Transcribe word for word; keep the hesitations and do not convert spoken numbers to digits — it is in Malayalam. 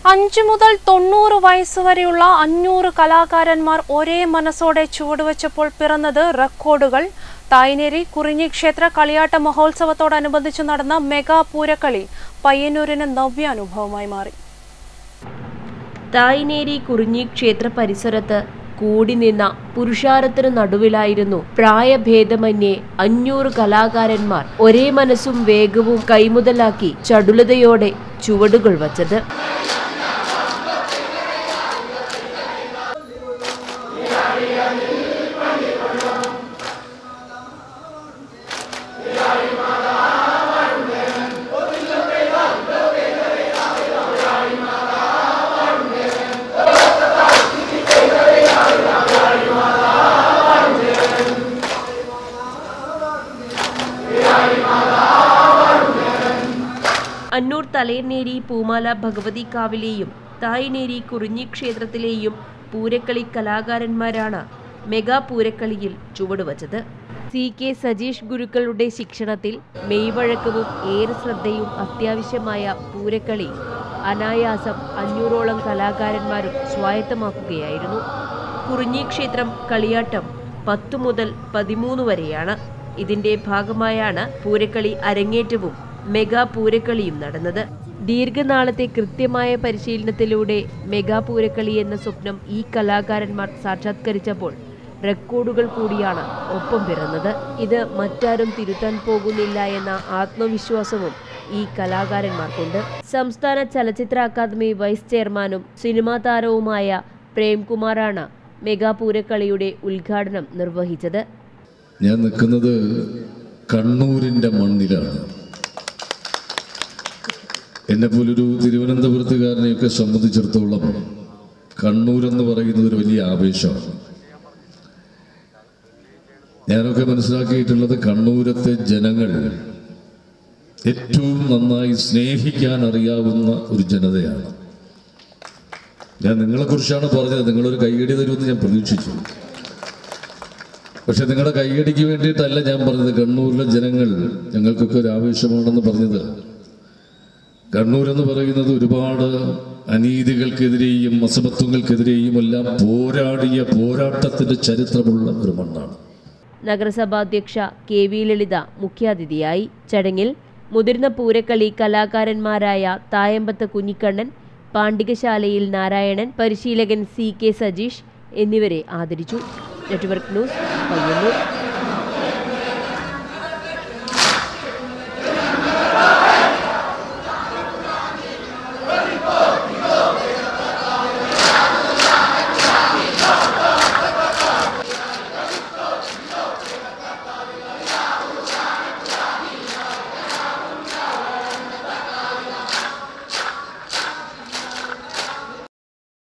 അഞ്ചു മുതൽ തൊണ്ണൂറ് വയസ്സുവരെയുള്ള അഞ്ഞൂറ് കലാകാരന്മാർ ഒരേ മനസ്സോടെ ചുവടുവെച്ചപ്പോൾ പിറന്നത് റെക്കോർഡുകൾ. തായ്നേരി കുറിഞ്ഞി ക്ഷേത്ര കളിയാട്ട മഹോത്സവത്തോടനുബന്ധിച്ച് നടന്ന മെഗാ പൂരക്കളി പയ്യന്നൂരിന് നവ്യാനുഭവമായി മാറി. തായ്നേരി കുറിഞ്ഞി ക്ഷേത്ര പരിസരത്ത് കൂടി നിന്ന പുരുഷാരത്തിനു നടുവിലായിരുന്നു പ്രായഭേദമന്യേ അഞ്ഞൂറ് കലാകാരന്മാർ ഒരേ മനസ്സും വേഗവും കൈമുതലാക്കി ചടുലതയോടെ ചുവടുകൾ വച്ചത്. അന്നൂർ തലേനേരി പൂമാല ഭഗവതി കാവിലെയും തായ്നേരി കുറിഞ്ഞി ക്ഷേത്രത്തിലെയും പൂരക്കളി കലാകാരന്മാരാണ് മെഗാ പൂരക്കളിയിൽ ചുവടുവച്ചത്. സി കെ സജീഷ് ഗുരുക്കളുടെ ശിക്ഷണത്തിൽ മെയ്വഴക്കവും ഏറെ ശ്രദ്ധയും അത്യാവശ്യമായ പൂരക്കളി അനായാസം അഞ്ഞൂറോളം കലാകാരന്മാരും സ്വായത്തമാക്കുകയായിരുന്നു. കുറിഞ്ഞി ക്ഷേത്രം കളിയാട്ടം പത്തു മുതൽ പതിമൂന്ന് വരെയാണ്. ഇതിന്റെ ഭാഗമായാണ് പൂരക്കളി അരങ്ങേറ്റവും മെഗാ പൂരക്കളിയും നടന്നത്. ദീർഘനാളത്തെ കൃത്യമായ പരിശീലനത്തിലൂടെ മെഗാ പൂരക്കളി എന്ന സ്വപ്നം ഈ കലാകാരന്മാർ സാക്ഷാത്കരിച്ചപ്പോൾ റെക്കോർഡുകൾ കൂടിയാണ് ഒപ്പം പിറന്നത്. ഇത് മറ്റാരും തിരുത്താൻ പോകുന്നില്ല എന്ന ആത്മവിശ്വാസവും ഈ കലാകാരന്മാർക്കുണ്ട്. സംസ്ഥാന ചലച്ചിത്ര അക്കാദമി വൈസ് ചെയർമാനും സിനിമാ താരവുമായ പ്രേംകുമാറാണ് മെഗാ പൂരക്കളിയുടെ ഉദ്ഘാടനം നിർവഹിച്ചത്. ഞാൻ നിൽക്കുന്നത് കണ്ണൂരിൻ്റെ മണ്ണിലാണ്. എന്നെ പോലൊരു തിരുവനന്തപുരത്തുകാരനെയൊക്കെ സംബന്ധിച്ചിടത്തോളം കണ്ണൂരെന്ന് പറയുന്നത് ഒരു വലിയ ആവേശമാണ്. ഞാനൊക്കെ മനസ്സിലാക്കിയിട്ടുള്ളത് കണ്ണൂരത്തെ ജനങ്ങൾ ഏറ്റവും നന്നായി സ്നേഹിക്കാൻ അറിയാവുന്ന ഒരു ജനതയാണ്. ഞാൻ നിങ്ങളെക്കുറിച്ചാണ് പറഞ്ഞത്. നിങ്ങളൊരു കൈയടി തരുമെന്ന് ഞാൻ പ്രതീക്ഷിച്ചു. പക്ഷെ നിങ്ങളുടെ കൈയടിക്ക് വേണ്ടിയിട്ടല്ല ഞാൻ പറഞ്ഞത്. കണ്ണൂരിലെ ജനങ്ങൾ ഞങ്ങൾക്കൊക്കെ ഒരു ആവേശമാണെന്ന് പറഞ്ഞത്. കണ്ണൂർ എന്ന് പറയുന്നത് ഒരുപാട് അനീതികൾക്കെതിരെയും അസമത്വങ്ങൾക്കെതിരെയും എല്ലാം പോരാടിയ പോരാട്ടത്തിന്റെ ചരിത്രമുള്ള ഒരു മണ്ണാണ്. നഗരസഭാ അധ്യക്ഷ കെ വി ലളിത മുഖ്യാതിഥിയായി. ചടങ്ങിൽ മുതിർന്ന പൂരക്കളി കലാകാരന്മാരായ തായമ്പത്ത് കുഞ്ഞിക്കണ്ണൻ, പാണ്ഡികശാലയിൽ നാരായണൻ, പരിശീലകൻ സി കെ സജീഷ് എന്നിവരെ ആദരിച്ചു. Network news Payyanur.